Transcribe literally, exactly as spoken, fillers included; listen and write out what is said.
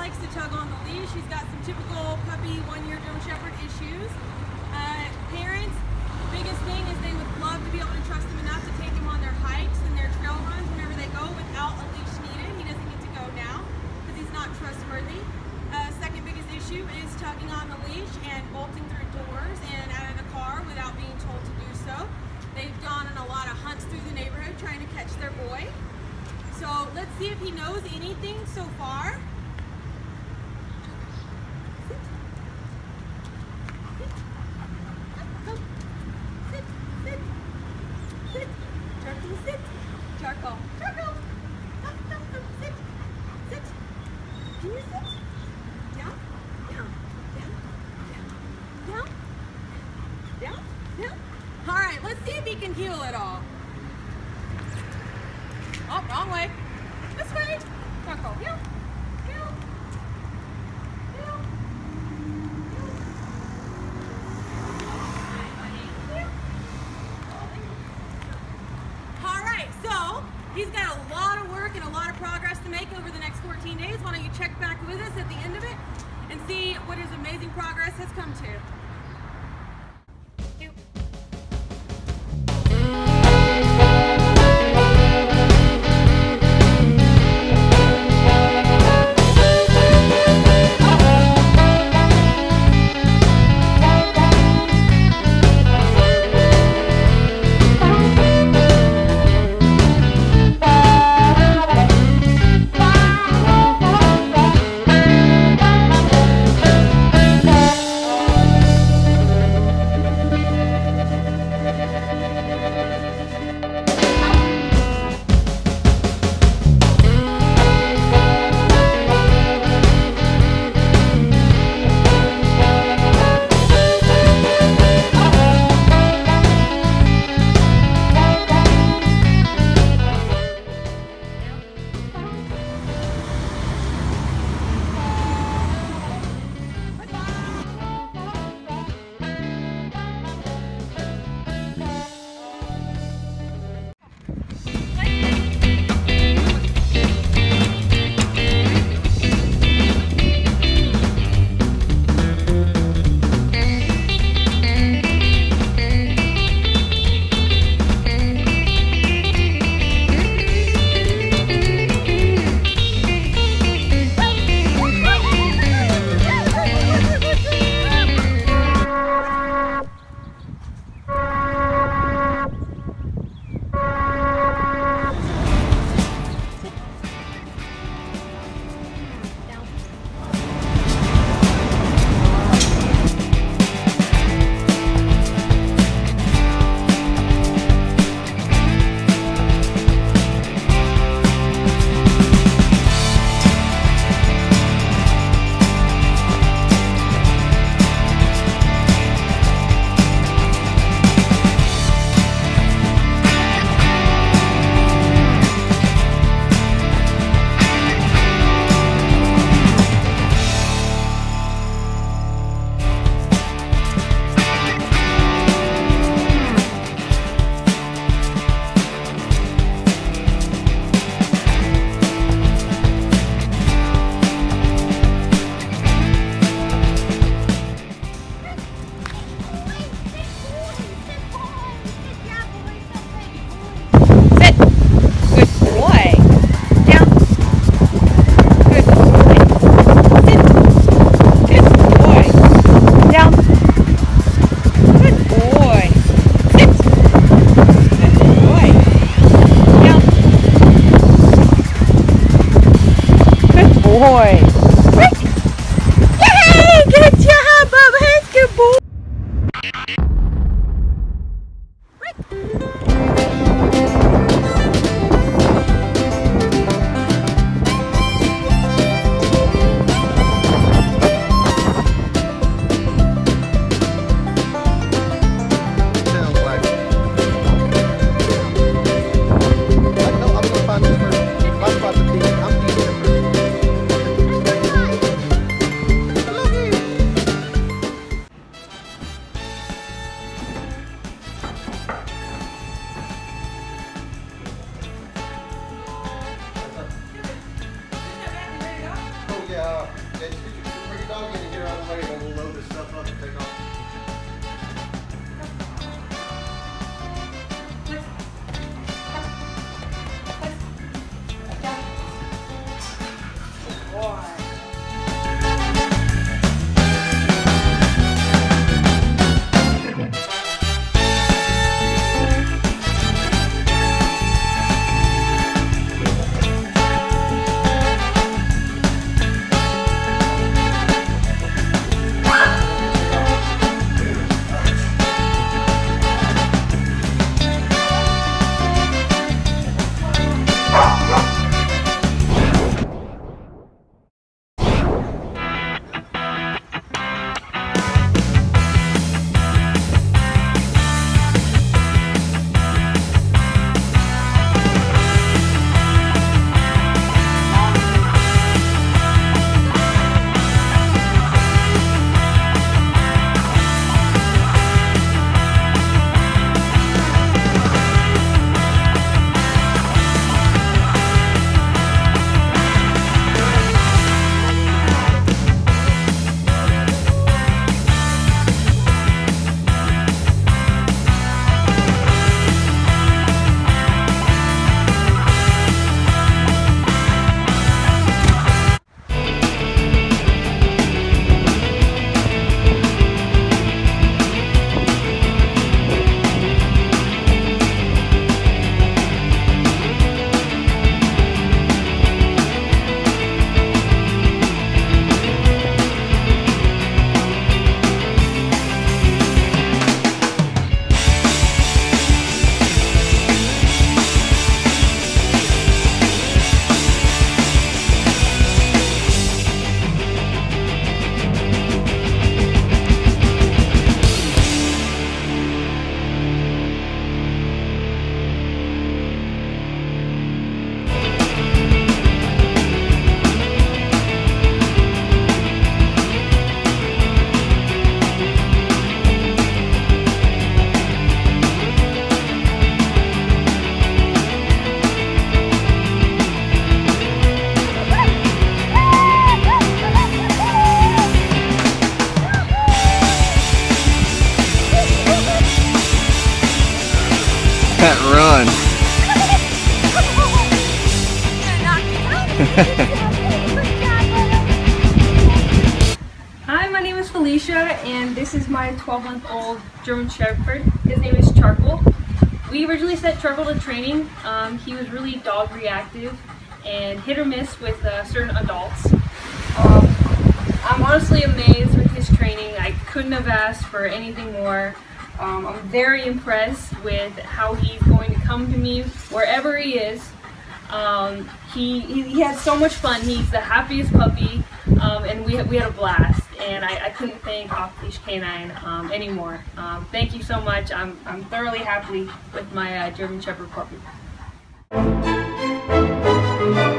likes to tug on the leash. He's got some typical puppy one-year German Shepherd issues. Uh, parents, biggest thing is they would love to be able to trust him enough to take him on their hikes and their trail runs whenever they go without a leash needed. He doesn't get to go now because he's not trustworthy. Uh, second biggest issue is tugging on the leash and bolting through doors and out of the car without being told to do so. They've gone on a lot of hunts through the neighborhood trying to catch their boy. So let's see if he knows anything so far. Sit. Sit. Come. Sit. Sit. Sit. Charcoal, sit. Charcoal. Charcoal. Come, come, come. Sit. Sit. Can you sit? Down. Down. Down. Down. Down. Down. Down. All right, let's see if he can heel at all. Oh, wrong way. This way. Charcoal. Heel. Heel. Heel. Heel. All right, so he's got a lot of work and a lot of progress to make over the next fourteen days. Why don't you check back with us at the end of it and see what his amazing progress has come to. boy. Yay! Good job, Bubba. That's good boy. That run. Hi, my name is Felicia, and this is my twelve month old German Shepherd. His name is Charcoal. We originally sent Charcoal to training. Um, he was really dog reactive and hit or miss with uh, certain adults. Um, I'm honestly amazed with his training. I couldn't have asked for anything more. Um, I'm very impressed with how he's going to come to me wherever he is. Um, he, he, he had so much fun. He's the happiest puppy, um, and we, we had a blast. And I, I couldn't thank Off-Leash Canine um, anymore. Um, thank you so much. I'm, I'm thoroughly happy with my uh, German Shepherd puppy.